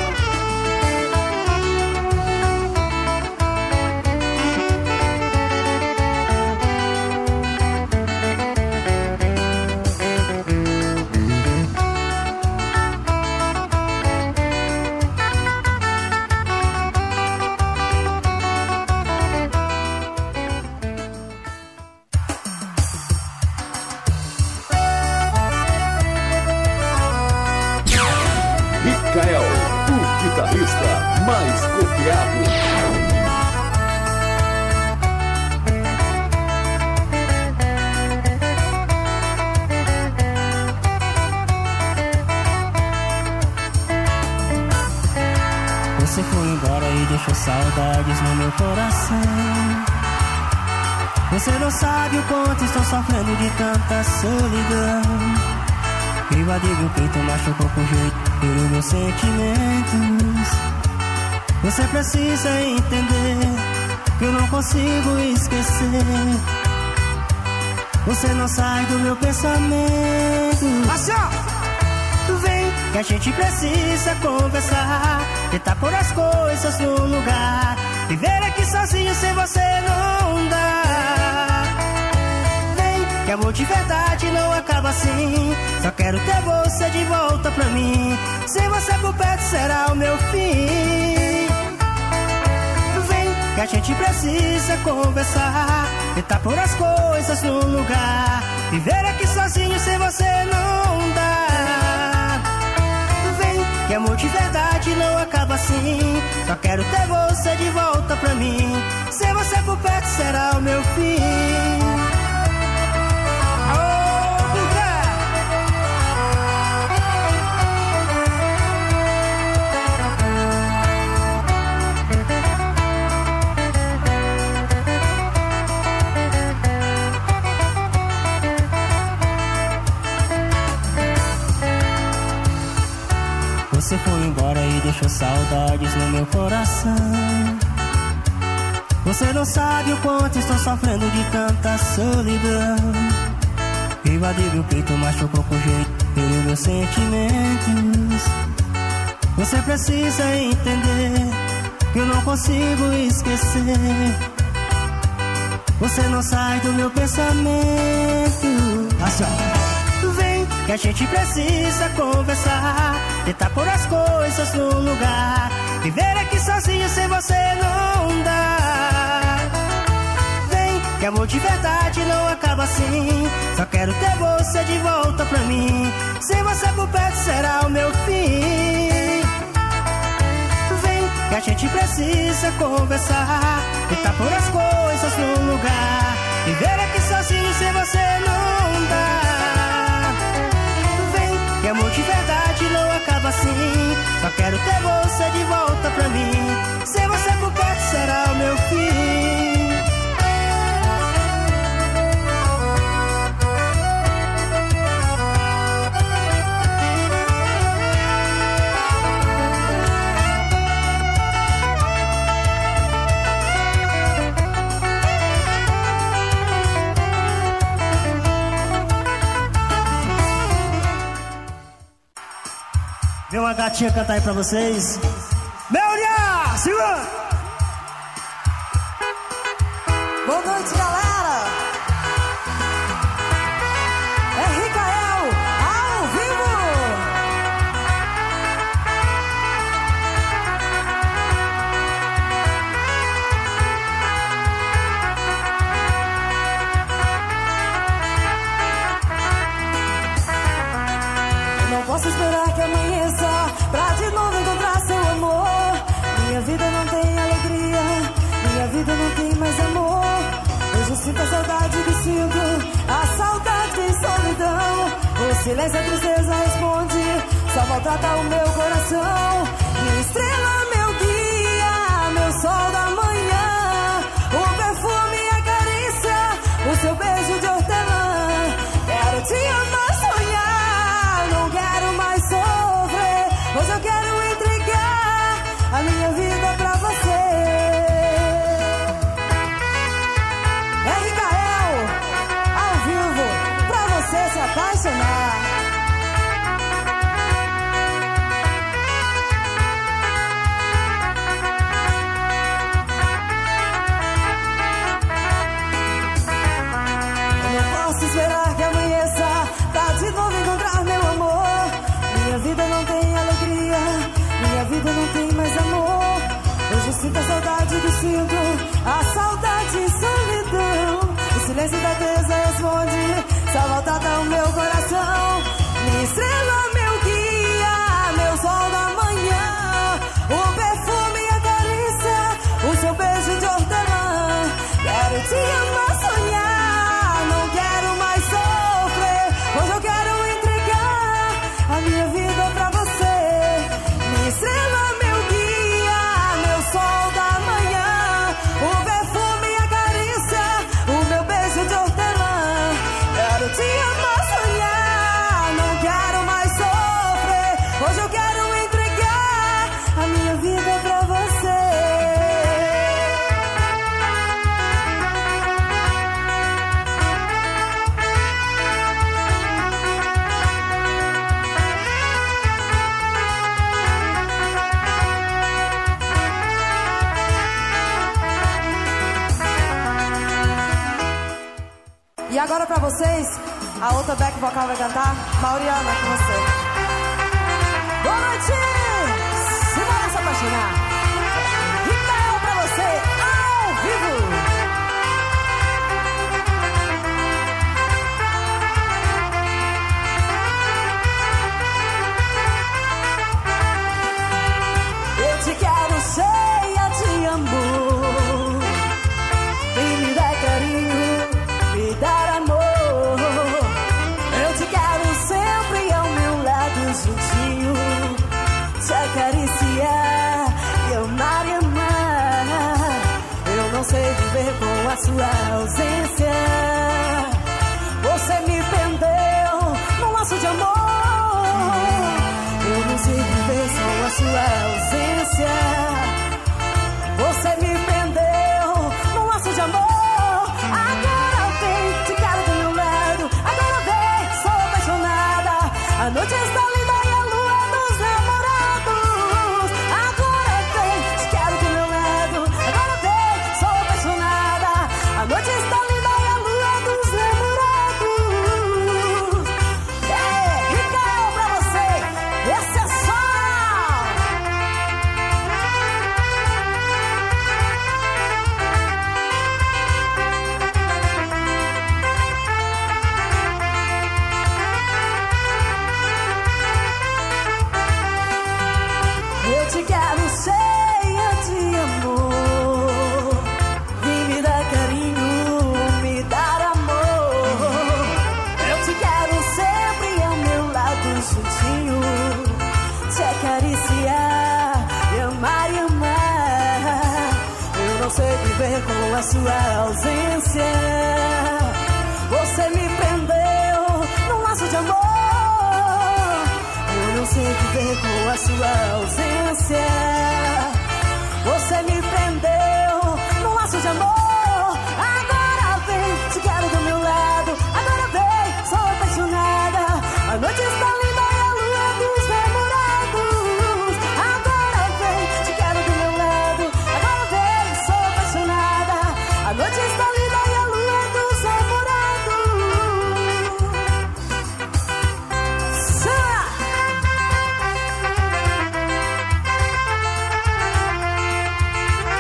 Mikael, o guitarrista mais copiado. Você foi embora e deixou saudades no meu coração. Você não sabe o quanto estou sofrendo de tanta solidão. Invadiu meu peito, machucou com jeito, feriu meus sentimentos. Você precisa entender que eu não consigo esquecer. Você não sai do meu pensamento. Assim, ó. Vem que a gente precisa conversar, tentar pôr as coisas no lugar. Viver aqui sozinho sem você não dá. Vem que amor de verdade não acaba assim. Só quero ter você de volta pra mim. Sem você por perto será o meu fim. Vem que a gente precisa conversar, tentar pôr as coisas no lugar. Viver aqui sozinho sem você não dá. Que amor de verdade não acaba assim. Só quero ter você de volta pra mim. Sem você por perto será o meu fim. Oh, Buga! Você foi embora e deixou saudades no meu coração. Você não sabe o quanto estou sofrendo de tanta solidão. Invadiu meu peito, machucou com jeito, feriu meus sentimentos. Você precisa entender que eu não consigo esquecer. Você não sai do meu pensamento. Assim, ó. Vem que a gente precisa conversar, tentar pôr as coisas no lugar. Viver aqui sozinho sem você não dá. Vem que amor de verdade não acaba assim. Só quero ter você de volta pra mim. Sem você por perto será o meu fim. Vem que a gente precisa conversar, tentar pôr as coisas no lugar. Viver aqui sozinho sem você não dá. Que amor de verdade não acaba assim. Só quero ter você de volta pra mim. Sem você por perto será o meu fim. Vê uma gatinha cantar aí pra vocês. Melria, segura! silêncio a tristeza responde, só maltrata o meu coração. Minha estrela, meu guia, meu sol da manhã, o perfume e a carícia, o seu beijo de hortelã. Quero te amar, sonhar, não quero mais sofrer. Hoje eu quero entregar a minha vida pra você. É Ricael, ao vivo, pra você se apaixonar. Eu não posso esperar que amanheça pra de novo encontrar meu amor. Minha vida não tem alegria, minha vida não tem mais amor. Hoje eu sinto a saudade que sinto, a saudade e solidão. O silêncio da tristeza responde, só maltrata o meu coração. Minha estrela, meu guia, meu sol da manhã, o perfume e a carícia, o seu beijo de hortelã. Quero te amar, sonhar, não quero mais sofrer. Hoje eu quero entregar a minha vida pra você. Minha estrela, meu guia, meu sol da manhã, o perfume e a carícia, o meu beijo de hortelã. Quero te amar, sonhar, não quero mais sofrer. Hoje eu quero entregar a minha vida pra você. E agora pra vocês, a outra back vocal vai cantar, Mauriana, com você. Boa noite! Simbora se apaixonar. Ricael pra você, ao vivo. Eu te quero cheia de amor, vem me dar carinho, me dar amor. Eu te quero sempre ao meu lado juntinho, te acariciar e amar e amar. Eu não sei viver com a sua ausência. Você me prendeu num laço de amor. Eu não sei viver com a sua ausência. Você me prendeu num laço de amor. Agora vem, te quero do meu lado. Agora vem, sou apaixonada. A noite está linda e a lua dos namorados. Agora vem, te quero do meu lado. Agora vem, sou apaixonada. A noite está linda e a lua dos namorados. É, Ricael pra você, esse é só. Eu te quero cheia de amor, vem me dar carinho, me dar amor. Eu te quero sempre ao meu lado juntinho, te acariciar e amar e amar. Eu não sei viver com a sua ausência. Você me prendeu num laço de amor. Eu não sei viver com a sua ausência. Você me prendeu num laço de amor. Agora vem, te quero do meu lado. Agora vem, sou apaixonada. A noite está linda e a lua dos namorados. Agora vem, te quero do meu lado. Agora vem, sou apaixonada. A noite está linda e a lua dos namorados. Chama!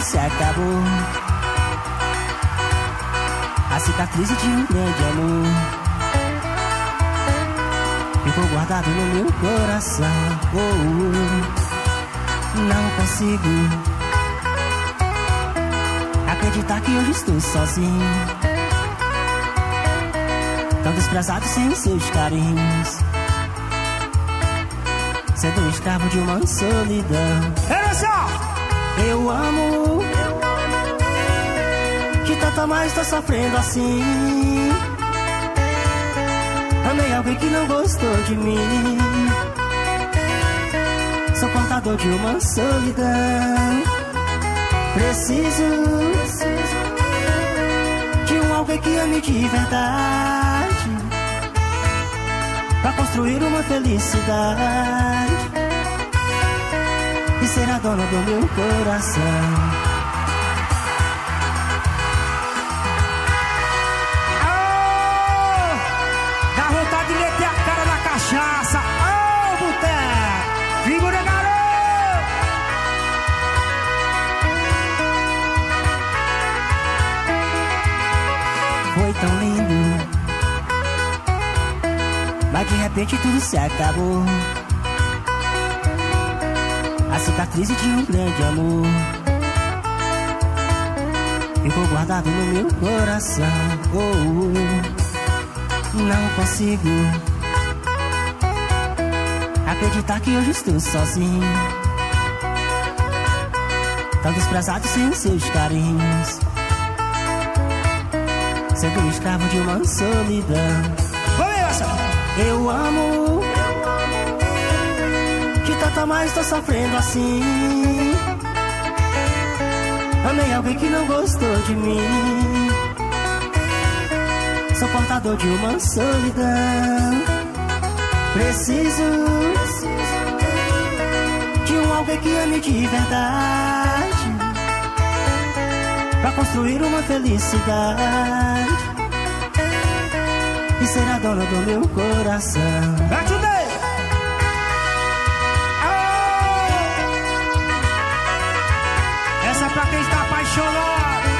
se acabou. A cicatriz de um grande amor ficou guardado no meu coração. Oh, oh, não consigo acreditar que hoje estou sozinho, tão desprezado sem seus carinhos, sendo um escravo de uma solidão. Eu amo, que tanto mais estou sofrendo assim. Amei alguém que não gostou de mim, sou portador de uma solidão. Preciso de um alguém que ame de verdade, pra construir uma felicidade e ser a dona do meu coração. Cachaça, ô boteco, figura garoto. Foi tão lindo, mas de repente tudo se acabou. A cicatriz de um grande amor ficou guardado no meu coração. Oh, oh, não consigo acreditar que hoje estou sozinho, tão desprezado sem seus carinhos, sendo um escravo de uma solidão. Eu amo, que tanto mais estou sofrendo assim. Amei alguém que não gostou de mim, sou portador de uma solidão. Preciso de um alguém que ame de verdade, pra construir uma felicidade e ser a dona do meu coração. Ajudei! Oh! Essa é pra quem está apaixonado.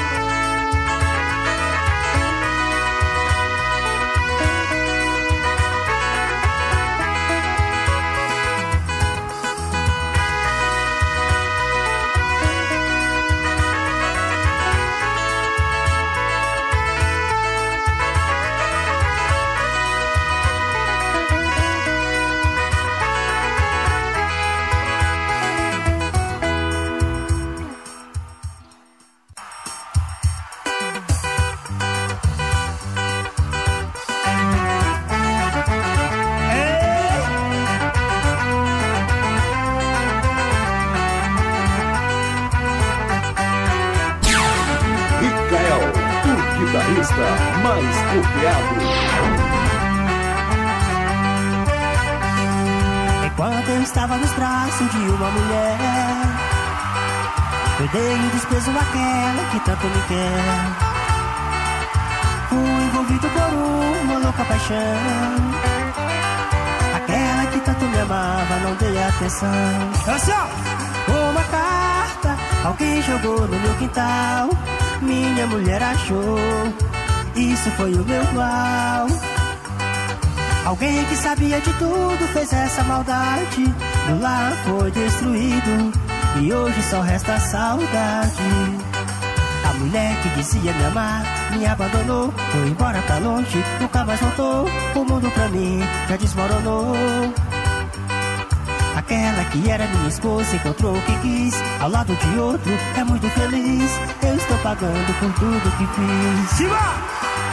Mais copiado. Enquanto eu estava nos braços de uma mulher, eu dei o desprezo àquela que tanto me quer. Fui envolvido por uma louca paixão, aquela que tanto me amava, não dei atenção. Uma carta alguém jogou no meu quintal, minha mulher achou, isso foi o meu mal. Alguém que sabia de tudo fez essa maldade, meu lar foi destruído e hoje só resta saudade. A mulher que dizia me amar me abandonou, foi embora pra longe, nunca mais voltou. O mundo pra mim já desmoronou. Aquela que era minha esposa encontrou o que quis, ao lado de outro é muito feliz. Eu estou pagando por tudo que fiz. Siva!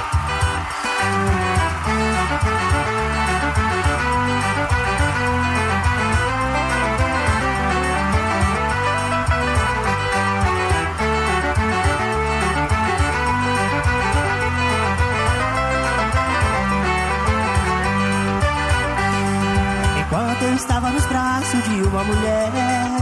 Enquanto eu estava nos braços de uma mulher,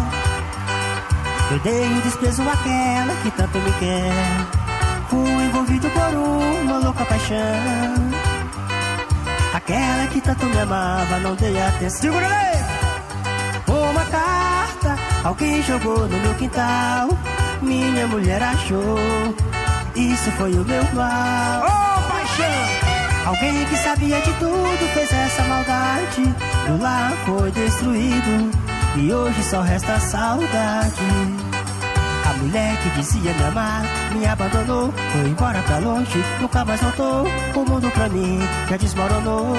eu dei o desprezo àquela que tanto me quer. Fui envolvido por uma louca paixão, aquela que tanto me amava, não dei atenção. Segura aí! Uma carta alguém jogou no meu quintal, minha mulher achou. Isso foi o meu mal. Ô, paixão! Alguém que sabia de tudo fez essa maldade. O lar foi destruído e hoje só resta a saudade. A mulher que dizia me amar me abandonou, foi embora pra longe, nunca mais voltou. O mundo pra mim já desmoronou.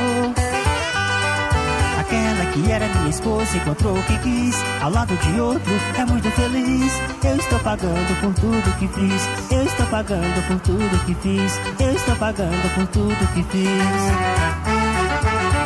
Aquela que era minha esposa encontrou o que quis, ao lado de outro é muito feliz. Eu estou pagando por tudo que fiz, eu estou pagando por tudo que fiz, eu estou pagando por tudo que fiz.